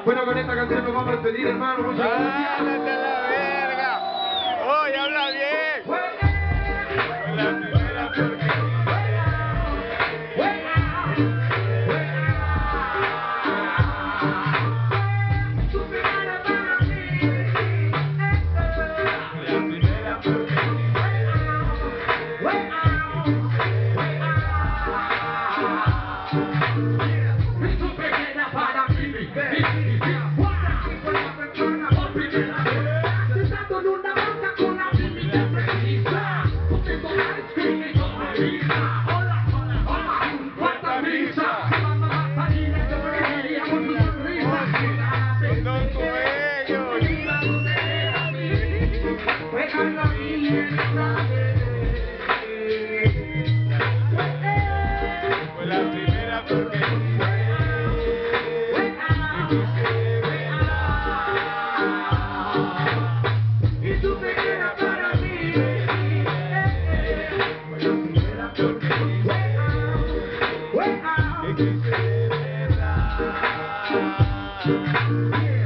Bueno, con esta canción nos vamos a despedir, hermano. Muchas gracias. ¡Ándate a la verga! ¡Oye, habla bien! Con la primera porquería. Yeah.